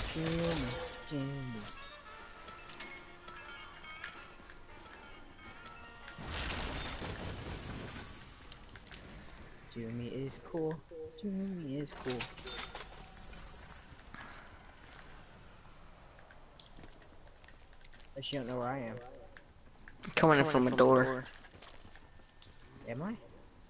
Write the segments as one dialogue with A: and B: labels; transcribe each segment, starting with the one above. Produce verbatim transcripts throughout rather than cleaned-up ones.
A: Jimmy, Jimmy. Jimmy is cool. Jimmy is cool. But you don't know where I am.
B: Coming in from a door.
A: Am I?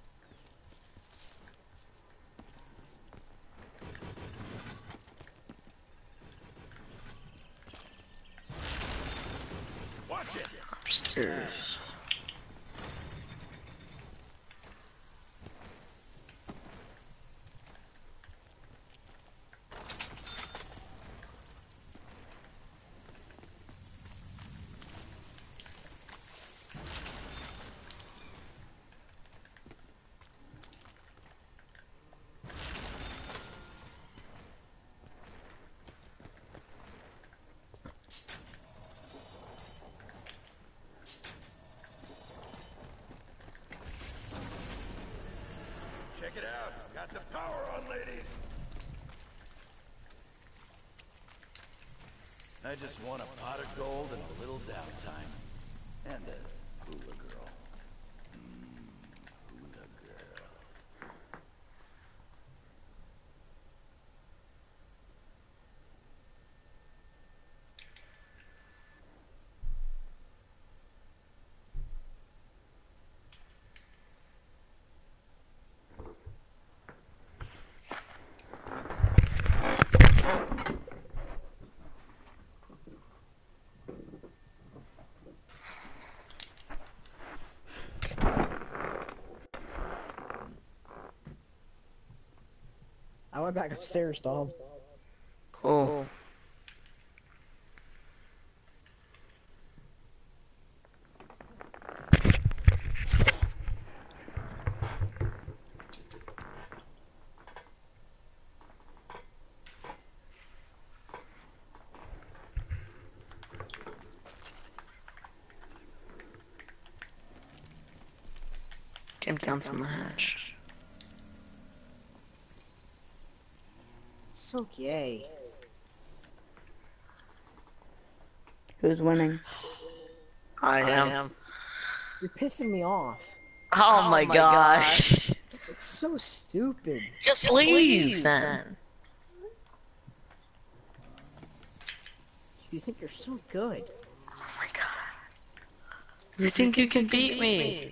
C: Watch it.
B: Upstairs.
C: Check it out. Got the power on, ladies. I just want a pot of gold and a little downtime. And a hula girl. Mmm, hula girl.
A: I went back upstairs, Dom.
B: Cool. Came down from the hatch.
A: It's so gay.
D: Who's winning?
B: I am.
A: You're pissing me off.
B: Oh, my gosh.
A: It's so stupid.
B: Just,
D: Just
B: leave,
D: leave,
B: then.
A: You think you're so good.
B: Oh my god. You think you can beat me?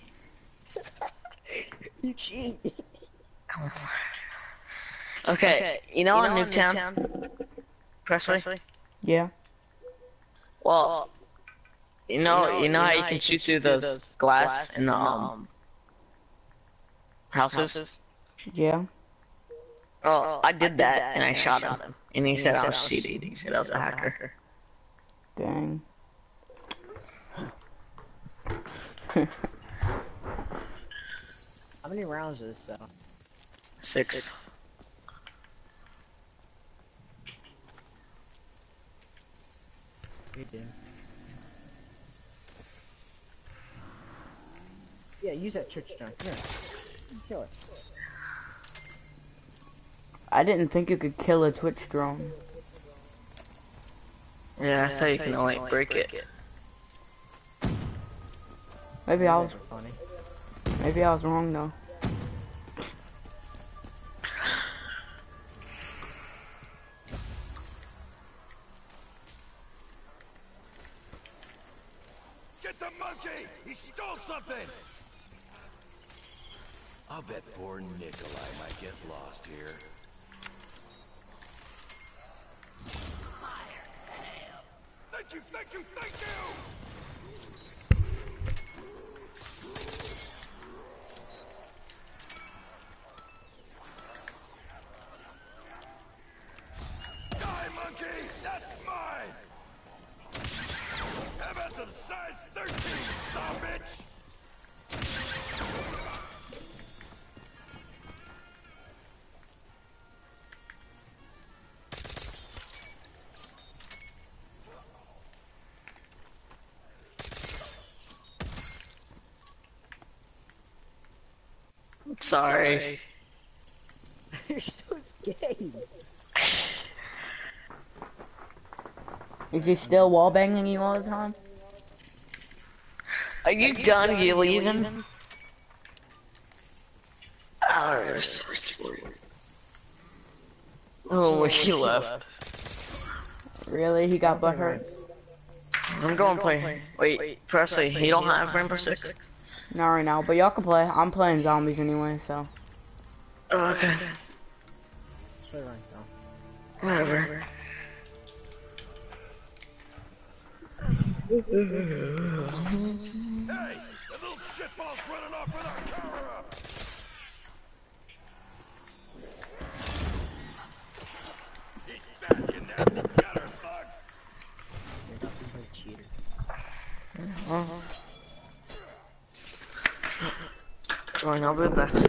A: You cheat.
B: Oh. Okay, okay, you know, you know on Nuketown, Nuketown? Presley? Presley?
D: Yeah.
B: Well, you know, you know, you know how you can shoot through those glass in the um houses? houses?
D: Yeah.
B: Oh, I did that and I shot him, and he said I was cheating. He said I was a hacker.
D: Dang.
A: How many rounds is this? Uh?
B: Six.
A: Six. You do. Yeah, use that church drone. Come here. Kill it.
D: I didn't think you could kill a Twitch drone.
B: Yeah, I thought you can only break it.
D: Maybe I was.
A: Funny.
D: Maybe I was wrong though.
C: Get the monkey! He stole something! I'll bet poor Nikolai might get lost here. Fire sale! Thank you, thank you, thank you! Die, monkey! That's mine! How about some size thirteen, son of a bitch?
B: Sorry.
A: You're so gay.
D: Is he still wall banging you all the time?
B: Are you, Are you done? done? You leaving? leaving? Oh, resourceful. Oh, he left.
D: Really? He got butthurt?
B: I'm going to play. Wait, Wait Presley, he don't have Rainbow Six?
D: Not right now, but y'all can play. I'm playing zombies anyway, so.
B: Oh, okay.
A: Play right now.
B: Whatever.
C: Hey, the little shitball's running off with our power up. He's back, you nasty gutter slugs.
A: You're not a cheater.
B: Uh-huh. Join, I'll be back.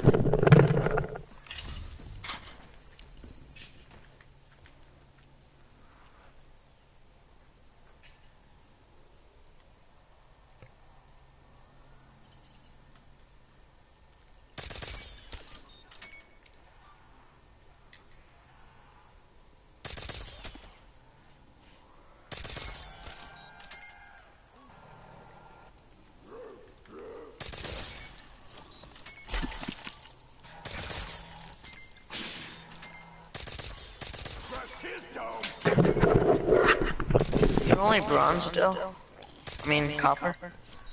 B: You're only bronze still? I mean, I mean copper? copper?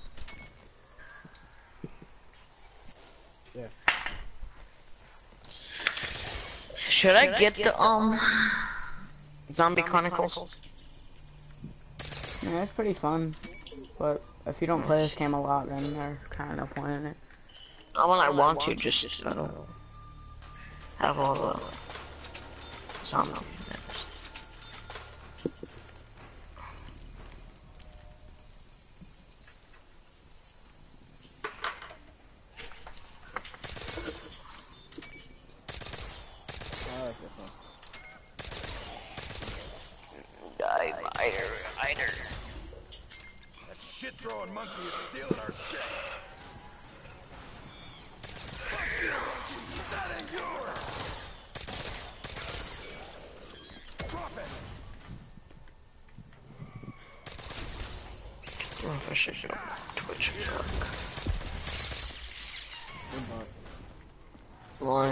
A: Yeah.
B: Should, Should I, get I get the, um, Zombie, Zombie Chronicles? Chronicles?
D: Yeah, it's pretty fun. But if you don't play this game a lot, then there's kind of no point in it.
B: Not when I want to, just, I don't have all the zombie.
C: That shit-throwing monkey is stealing our shit. Fuck you, monkey! That ain't yours! Drop it!
B: I don't know if I should go Twitch. Why?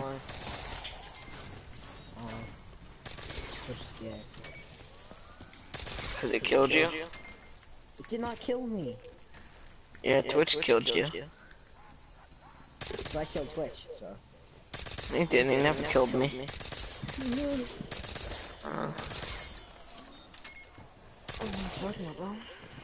A: Oh. Twitch is dead.
B: Cause it killed you?
A: It did not kill me.
B: Yeah, yeah Twitch, Twitch killed, killed you. you.
A: So I killed Twitch, so.
B: He didn't, he never killed me. Uh. What am I doing?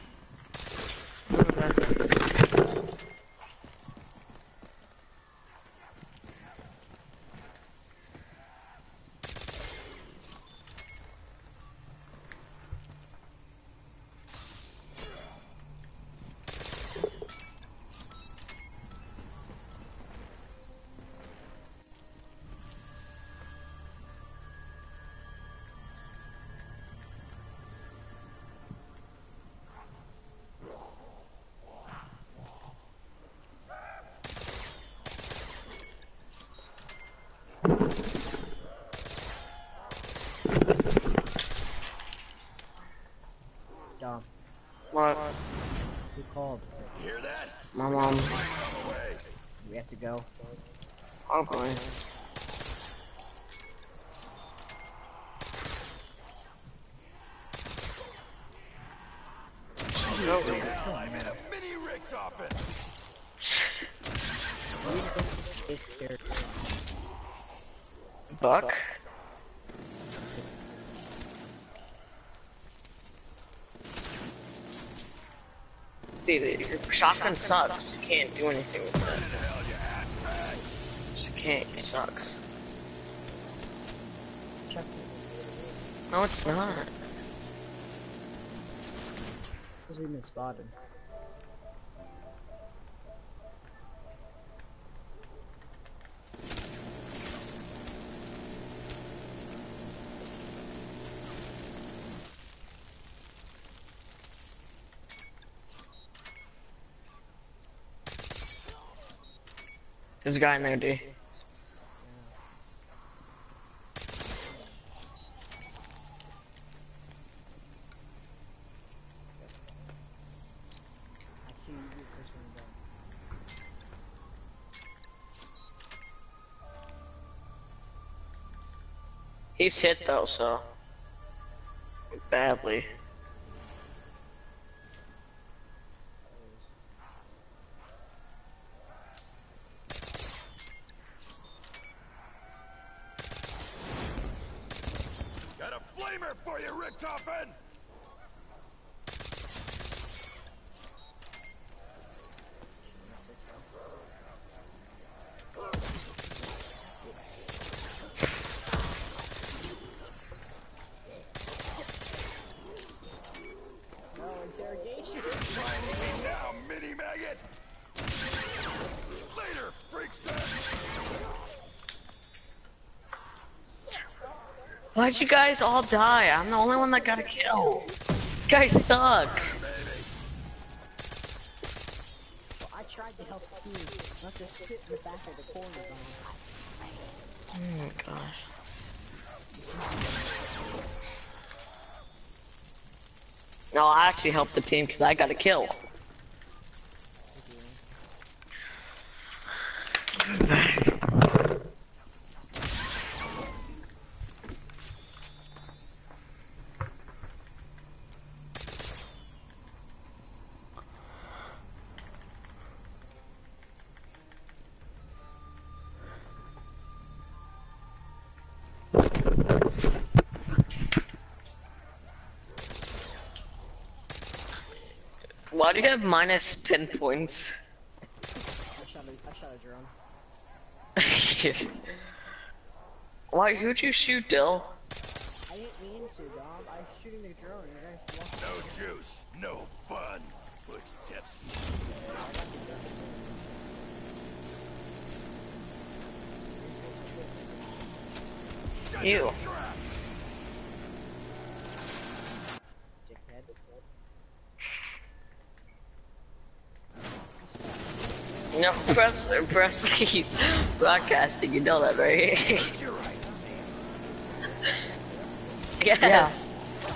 A: Dom.
B: What?
A: Who called?
C: You hear that?
B: My mom.
A: We have to go.
B: I'm going.
C: I'm in a mini Richtofen.
B: Buck? Dude, your shotgun sucks. You can't do anything with that. You can't. It sucks. No, it's not.
A: Because we've been spotted.
B: There's a guy in there, D. He's hit though, so badly.
C: Got a flamer for you, Richtofen!
A: No interrogation.
C: Finding me now, mini maggot! Later, freak set!
B: Why'd you guys all die? I'm the only one that got a kill. You guys suck.
A: Well, I tried to help the team, not just sit in the back of the corner.
B: Oh my gosh. No, I actually helped the team because I got a kill. Why do you have minus ten points?
A: I shot a, I shot a drone.
B: Why? Who'd you shoot, Dill?
A: I didn't mean to, Dom. I was shooting the drone. And you guys walked
C: No juice, no fun. Footsteps.
B: You.
A: dickhead.
B: No, press, press keep broadcasting. You know that, right?
C: You're right.
B: Yes.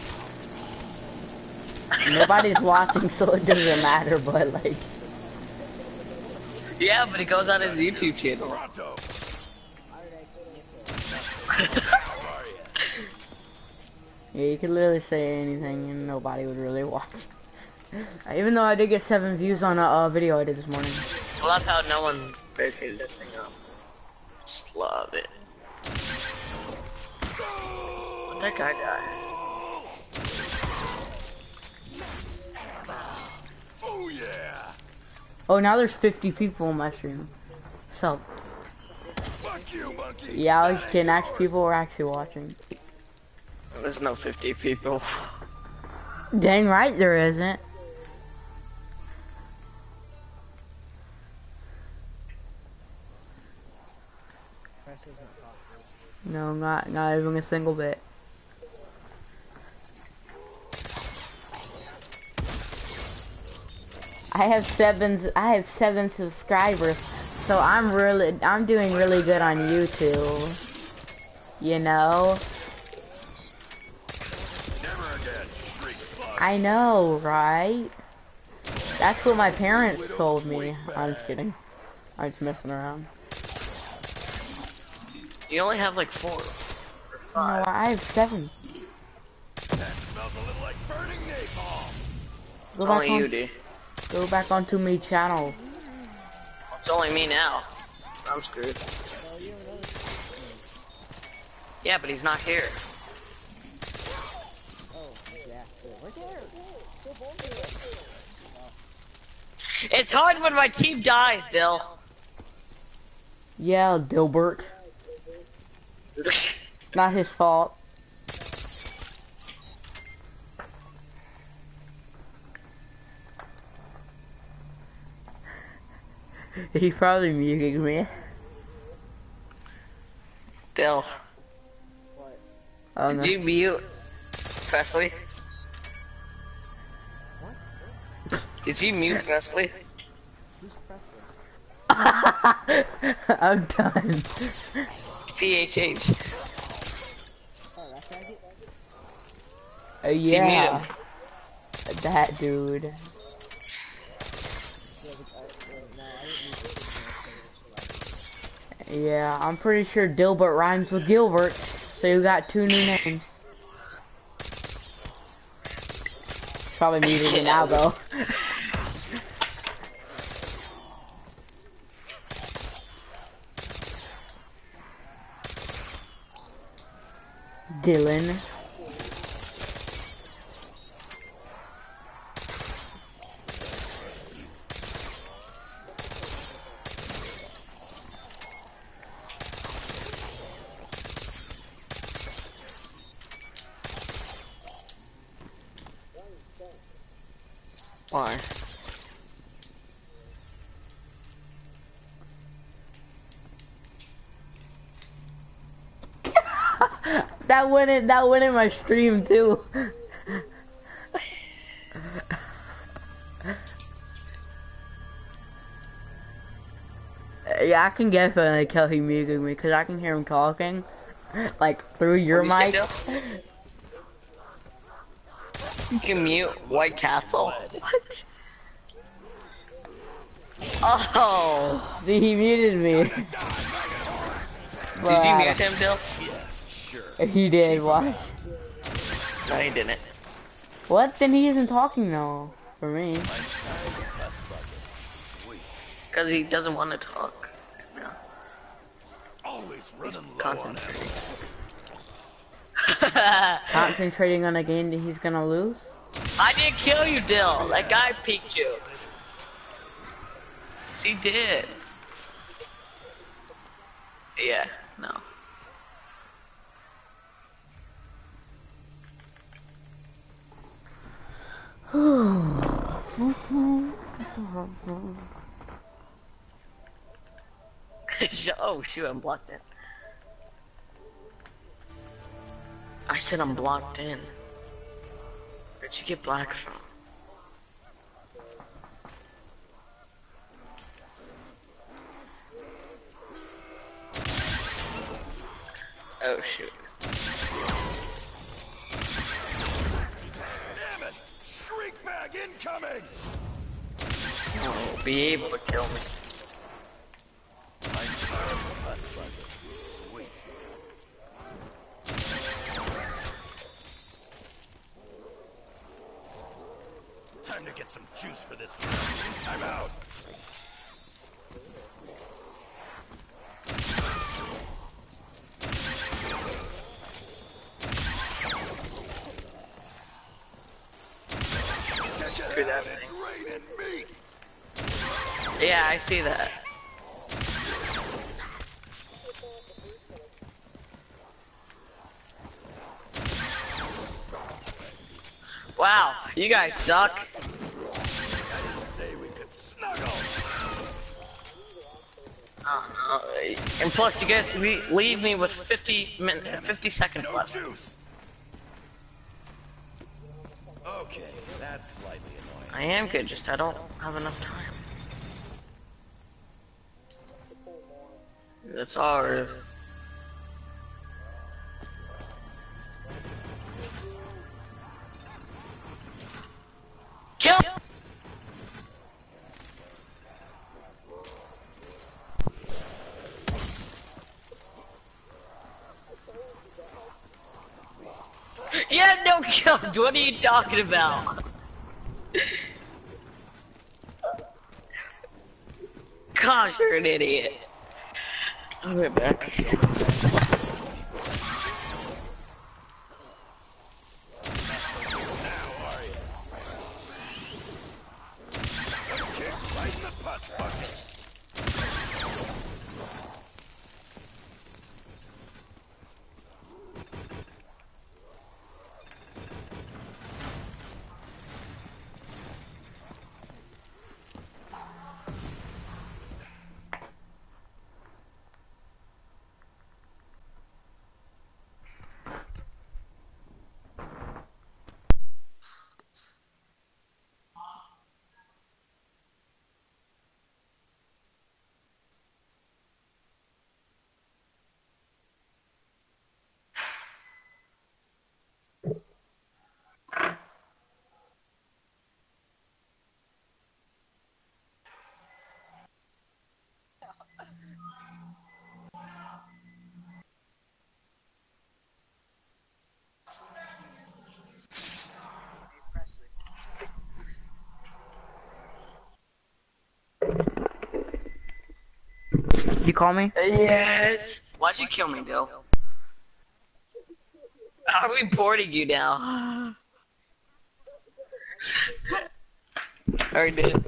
D: Nobody's watching, so it doesn't matter. But like,
B: Yeah, but it goes on his YouTube channel.
C: Toronto.
A: How
C: are you?
D: yeah, you could literally say anything and nobody would really watch. Even though I did get seven views on a uh, video I did this morning.
B: I love how no one barricaded this thing up. Just love it. What'd that guy die?
C: Oh yeah.
D: Oh, now there's fifty people on my stream. So,
C: Fuck you, monkey.
D: yeah, I was
C: That ain't
D: kidding. Actually,
C: yours.
D: people were actually watching.
B: There's no fifty people.
D: Dang right there isn't.
A: Press isn't possible.
D: No, not not even a single bit. I have seven. I have seven subscribers, so I'm really, I'm doing really good on YouTube. You know.
C: Never again, shriek slug.
D: I know, right? That's what my parents told me. I'm just kidding. I'm just messing around.
B: You only have like four.
D: No, I have seven.
C: That smells a little like burning napalm.
D: Go back
B: Only you
D: on.
B: do.
D: Go back onto my channel.
B: It's only me now. I'm screwed. Yeah, but he's not here.
A: Oh, yeah, still. Right there. Still both there.
B: It's hard when my team dies, Dill.
D: Yeah, Dilbert. Not his fault. He probably muted me.
B: Dill,
A: What?
D: Oh
B: did
D: no.
B: you mute Presley?
A: What?
B: Did you mute Presley?
A: Who's pressing?
D: I'm done.
B: P H H.
A: Oh, that faggot?
D: Uh,
B: Did you
D: yeah.
B: mute him?
D: That dude.
A: Yeah, but, uh, uh, no, I didn't use it.
D: Yeah, I'm pretty sure Dilbert rhymes with Gilbert. So you got two new names. Probably muted it now though. Dylan.
B: Why?
D: That went in, that went in my stream too. Yeah, I can definitely tell he muted me because I can hear him talking, like through your
B: What do you
D: mic.
B: say, You can mute White Castle? What? Oh!
D: See, he muted me.
B: Did you mute him, Bill?
D: He did. Why?
B: No, he didn't.
D: What? Then he isn't talking though. For me.
B: Because he doesn't want to talk. No.
C: Always running low on
B: Concentrating.
D: Concentrating on a game that he's gonna lose.
B: I didn't kill you, Dill. That guy peeked you. She did. Yeah, no. Oh shoot, I'm blocked in. I said I'm blocked in. Where'd you get black from? Oh shoot.
C: Damn it! Shriek bag incoming!
B: You won't be able to kill me.
C: Sweet. Time to get some juice for this guy. I'm out.
B: Screw that
C: It's
B: thing.
C: raining meat.
B: Yeah, I see that. Wow, you guys suck.
C: I didn't say we could snuggle.
B: Oh, no. And plus, you guys le leave me with fifty minutes, fifty seconds
C: No
B: left.
C: juice. Okay, that's slightly annoying.
B: I am good, just I don't have enough time. That's ours. Kill! Yeah, no kills. What are you talking about? Gosh, you're an idiot. I'll be back.
C: Kick right in the pus bucket.
D: call me?
B: Yes. Why'd you kill me, Dill? I'm reporting you now. I already did.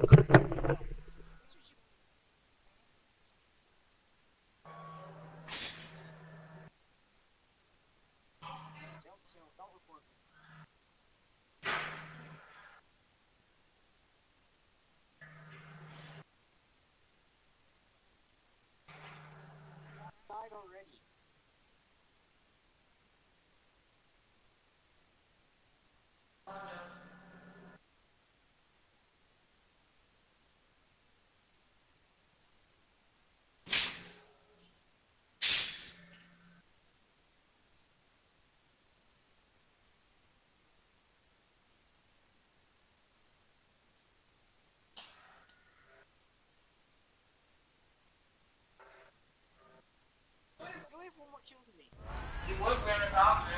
B: You would be a doctor.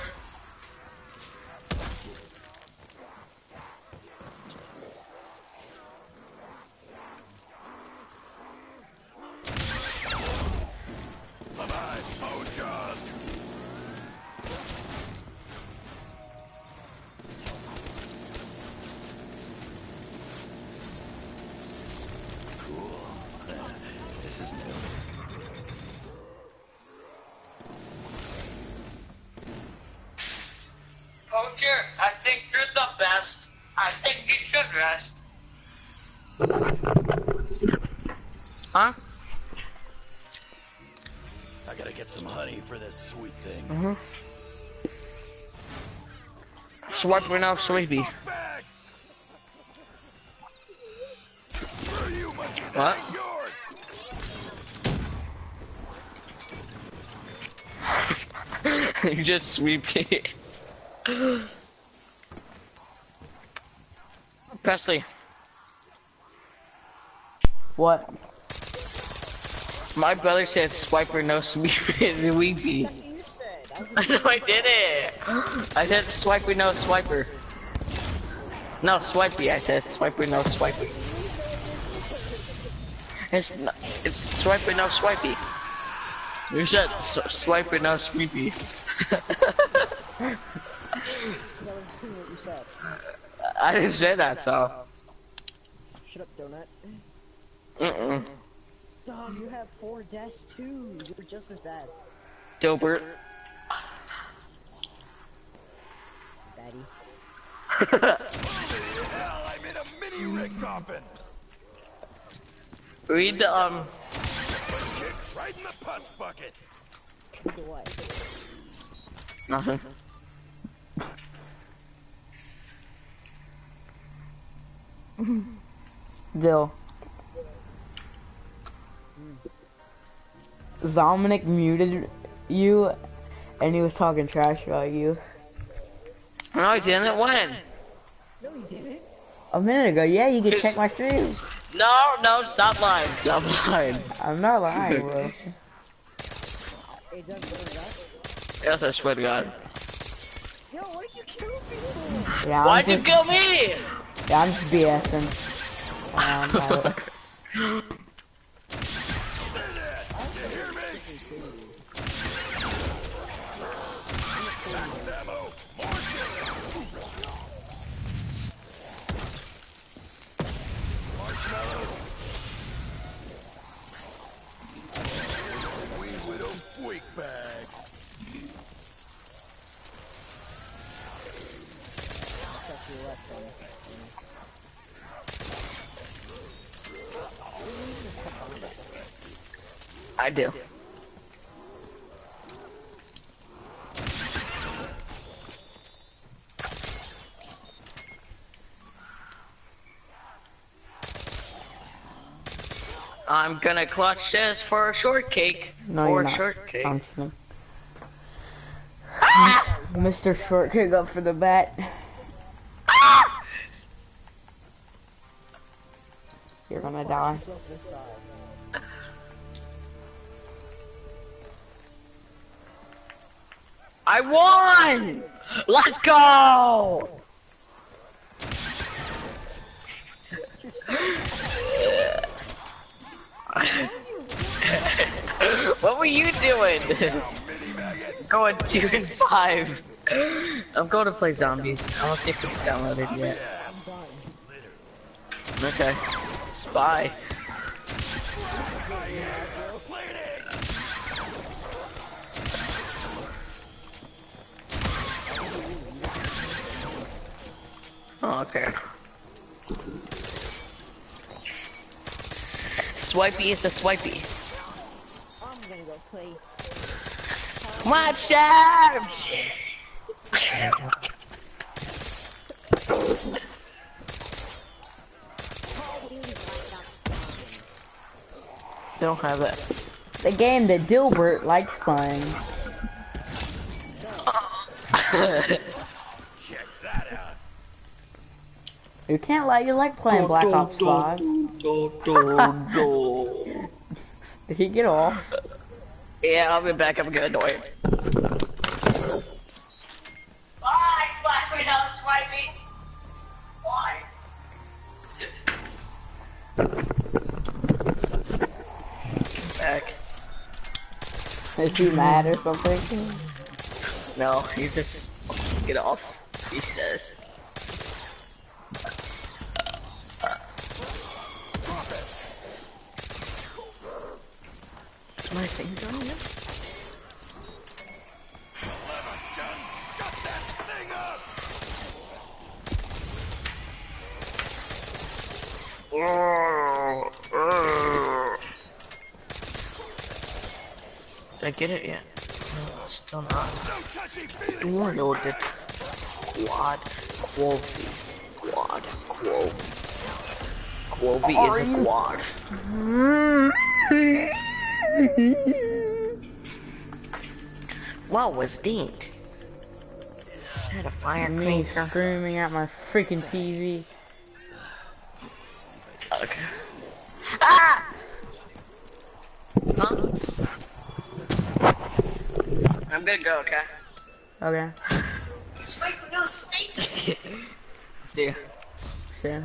C: Bye-bye, poachers! Cool. This is new.
B: Poacher, I think you're the best. I think you should rest. Huh?
C: I gotta get some honey for this sweet thing.
B: Mm-hmm. Swipe right now, sweetie.
C: Back! Screw you, my
B: What?
C: yours!
B: You just sweep it. Presley,
D: What?
B: my brother said swiper no sweep it weepy.
A: That's what you said. I was
B: I know I did it. I said swiper no swiper. No swipey. I said swiper no swipey. It's no, it's swiper no swipey. You said s swiper no sweepy.
A: that was what you said.
B: I didn't say that, so.
A: Shut up, donut.
B: Mm-mm.
A: Dog, you have four deaths too. You're just as bad.
B: Dilbert.
A: Daddy.
C: Hell, I'm in a mini Richtofen!
B: Read the, um...
C: Kick right in the pus bucket!
A: Look at what?
B: Nothing.
D: Dill. Dominic muted you, and he was talking trash about you.
B: No, I didn't. When?
A: No, he didn't.
D: A minute ago, yeah, you can check my stream.
B: No, no, stop lying. Stop lying.
D: I'm not lying, bro.
A: Hey, Doug, what is that?
B: Yes, I swear to God.
A: Yo, why did you kill me?
D: Yeah, I'm
B: Why'd you
D: just,
B: kill me?
D: yeah, I'm just BSing. Um, uh,
C: You hear me? Max ammo! More marshmallows! Wee widow freak bag!
A: Check your left one.
B: I do. I'm gonna clutch this for a shortcake.
D: no,
B: or
D: you're
B: a
D: not.
B: shortcake.
D: I'm kidding. Mister Shortcake up for the bat. You're gonna die.
A: Kill this guy.
B: I won! Let's go! What were you doing? Going two and five. I'm going to play zombies. I don't see if it's downloaded yet. Okay. Spy. Oh, okay. Swipey is a swipey.
A: I'm gonna go play.
B: Watch out! Don't have that.
D: The game that Dilbert likes playing.
C: Check that out.
D: You can't let you like playing Black Ops five. Did he get off?
B: Yeah, I'll be back. I'm gonna annoy him. Bye, Spider-Man, don't swipe me. Why? Back.
D: Is he mad or something?
B: No, he just get off. He says. Is my thing going yet?
C: Shut that thing up!
B: Did I get it yet? No, still not.
C: No touchy feely.
B: Downloaded. Quad. Quovi. Quad. Quovi. Quovi is a quad. What was that? I had a fire
D: Me
B: finger.
D: screaming at my freaking T V.
B: Okay. Ah! Huh? I'm gonna go, okay?
D: Okay.
B: Sweet, no sweet. See ya.
D: Sure.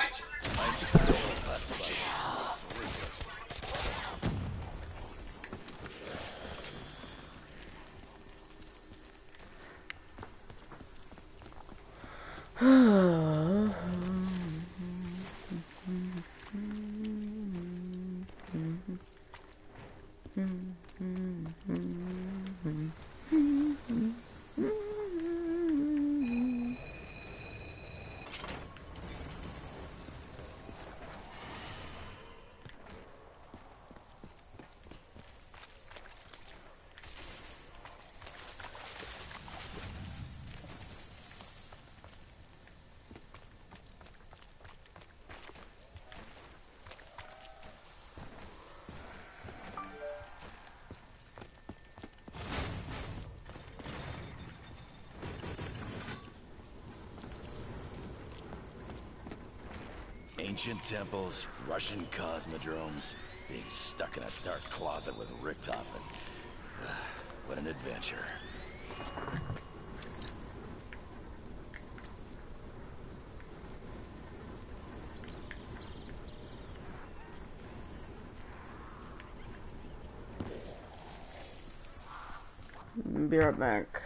C: Ancient temples, Russian cosmodromes, being stuck in a dark closet with Richtofen. What an adventure.
D: Be right back.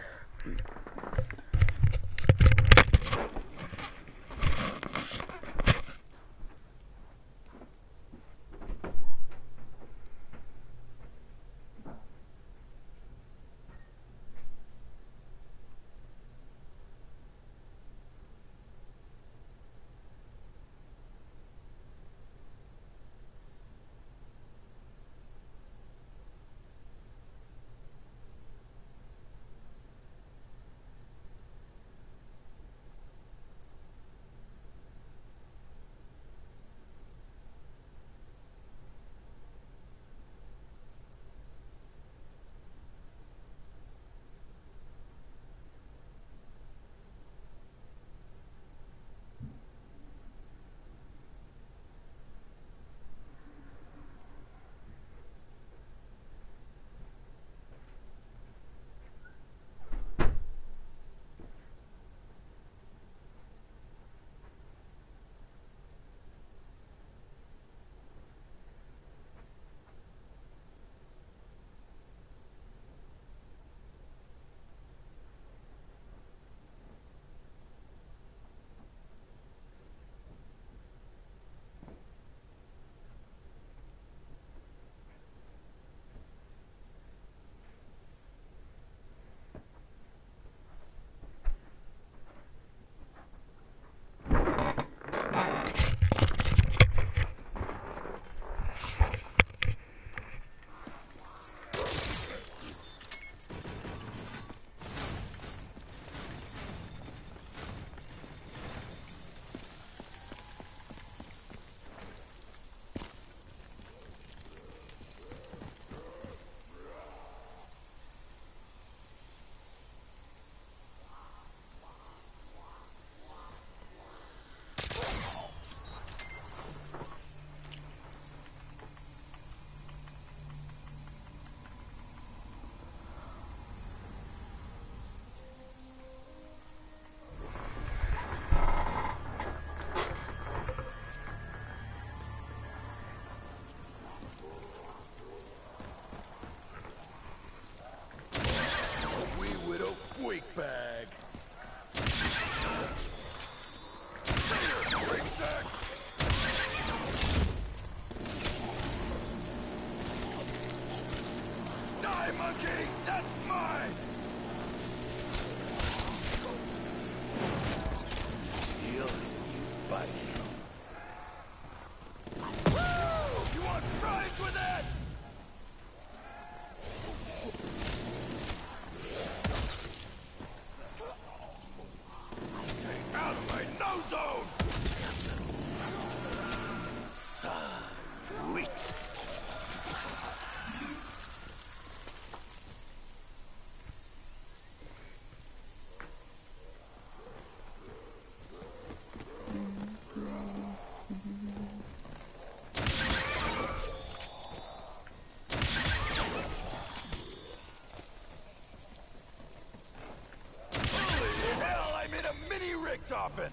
C: Richtofen!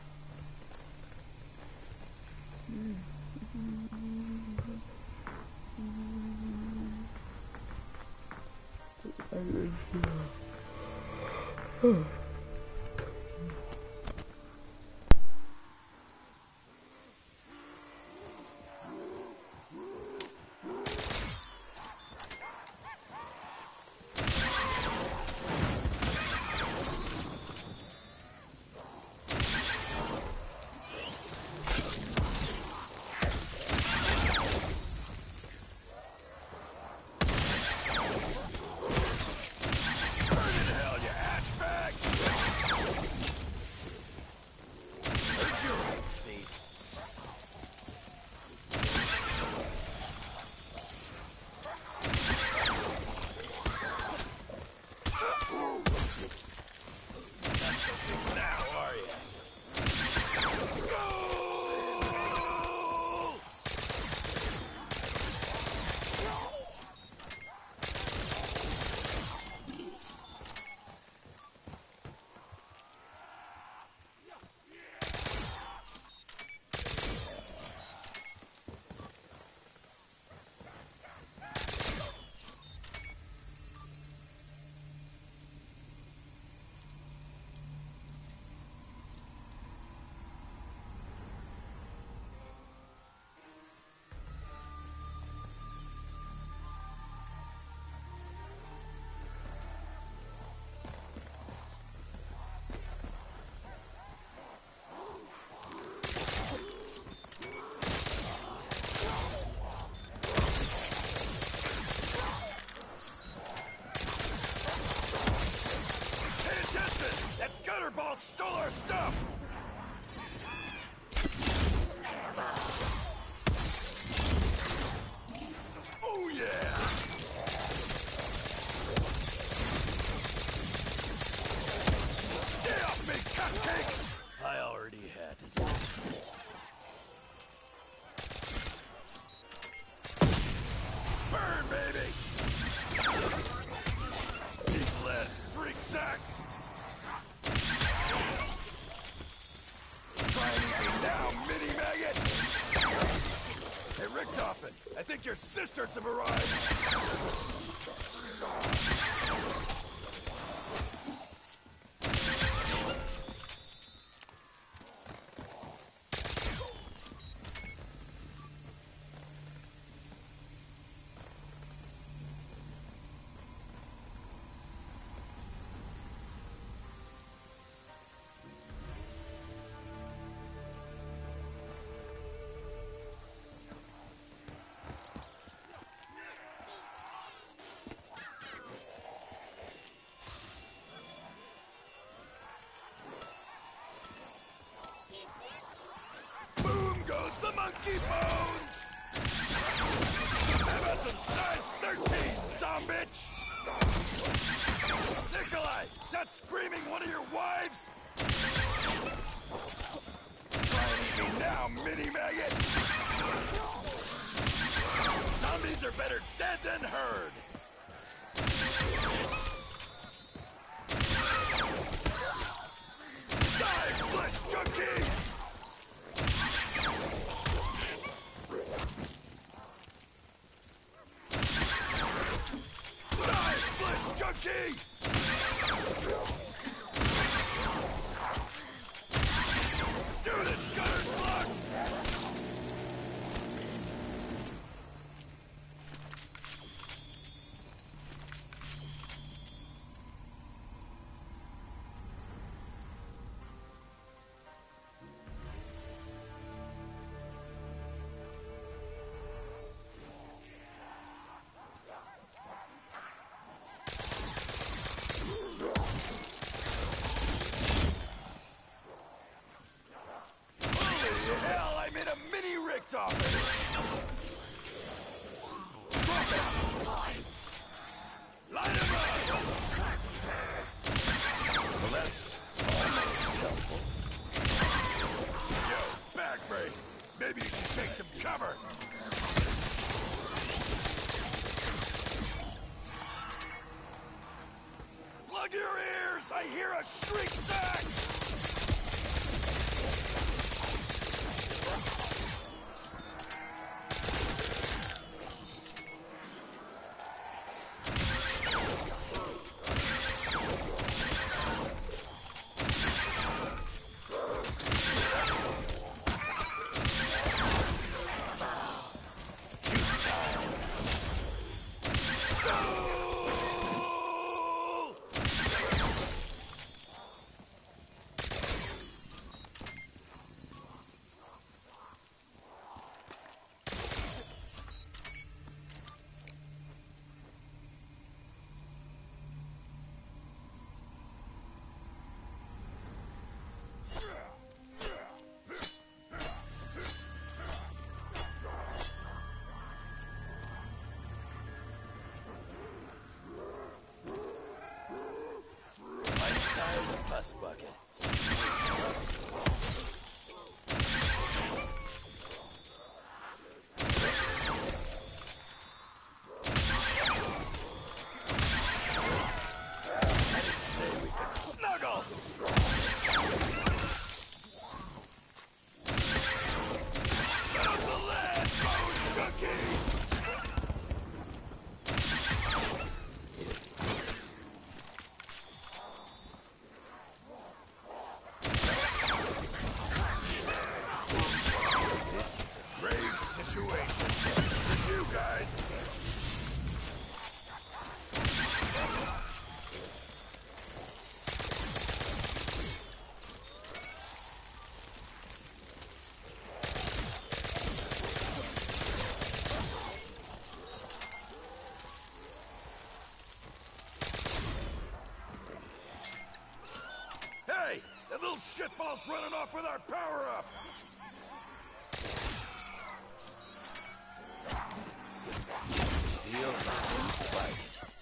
C: Stole our stuff! Oh yeah! Stay off me, cupcake! I already had it. Burn, baby! Deep lead, freak sacks! Now, mini maggot! Hey, Richtofen, I think your sisters have arrived! The monkey bones! How about some size thirteen, zombitch? Nikolai, is that screaming one of your wives? Try and eat me now, mini maggot! Zombies are better dead than heard! Die, flesh junkie! Junkie! Do this, gutter slugs! Plug your ears! I hear a shriek sack! asshole's running off with our power-up! Steal fight.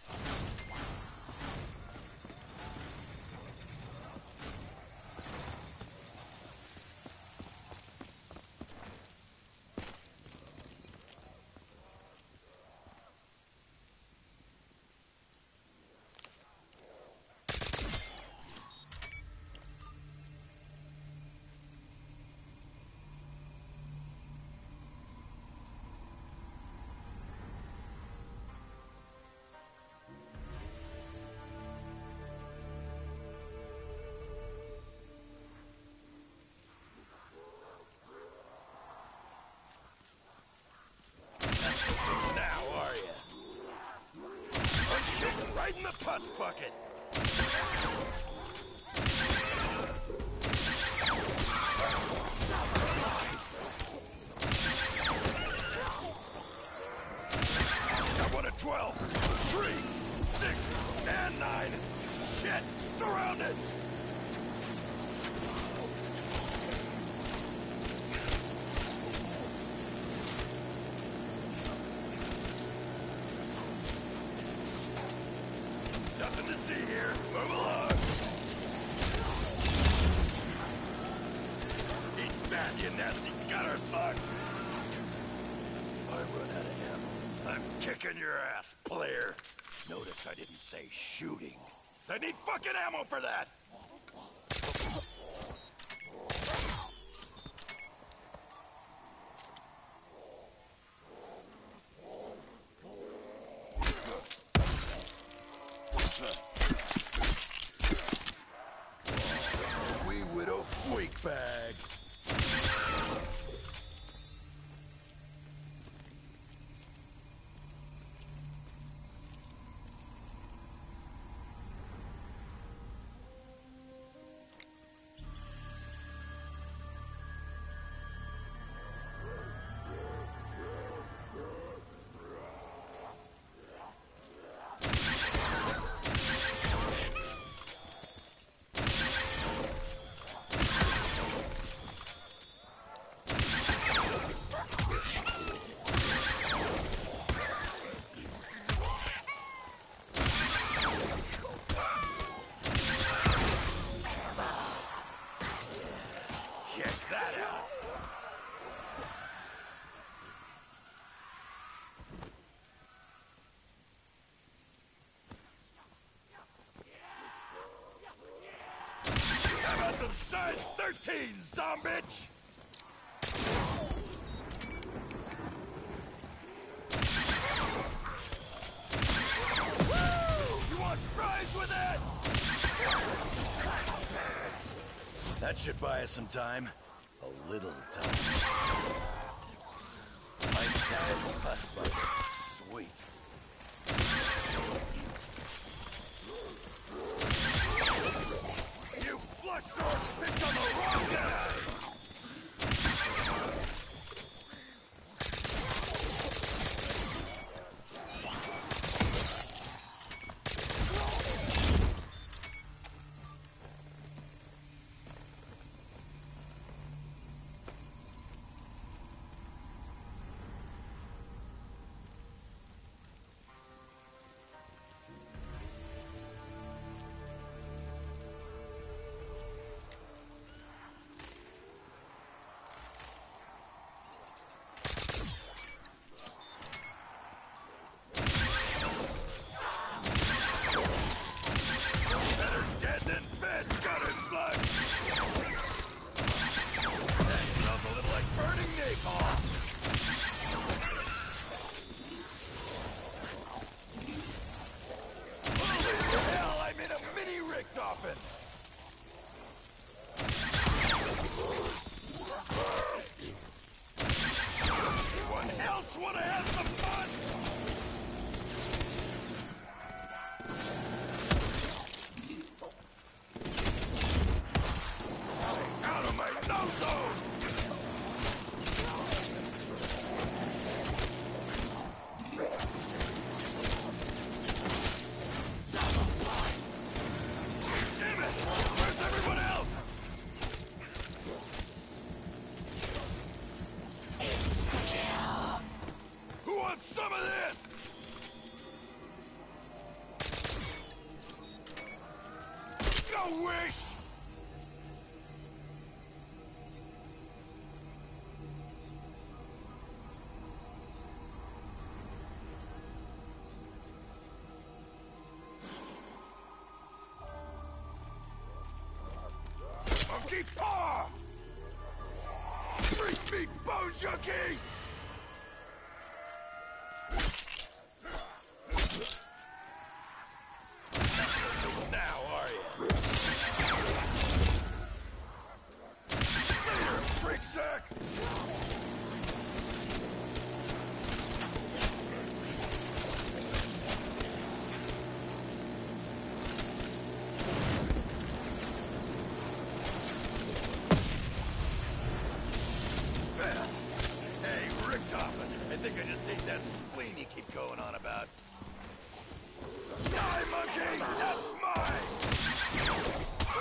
C: Right in the pus bucket! Got one at twelve! Three! Six! And nine! Shit! Surrounded! Nothing to see here. Move along. Eat that, you nasty gutter slugs. If I run out of ammo, I'm kicking your ass, player. Notice I didn't say shooting. I need fucking ammo for that. Wee widow freak bag. Check that out. How about some size thirteen, zombitch? Woo! You want fries with that? That should buy us some time. A little time. Bite-sized bus bucket. Sweet. You flush sword picked on the wrong guy! monkey paw! Freak meat bone junkie! Now, are you? Later, freak sack! Hey, Richtofen, I think I just ate that spleen you keep going on about. Die, monkey! That's mine!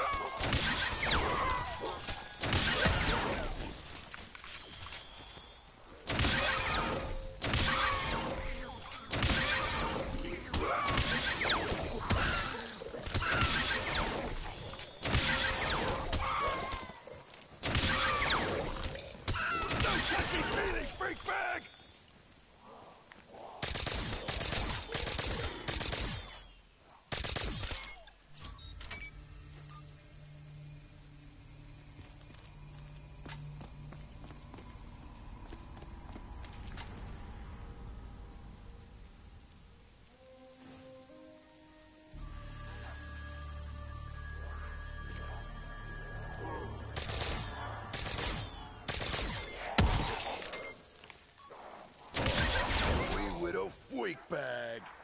C: No touchy-feely, freak bag! Wee widow freak bag.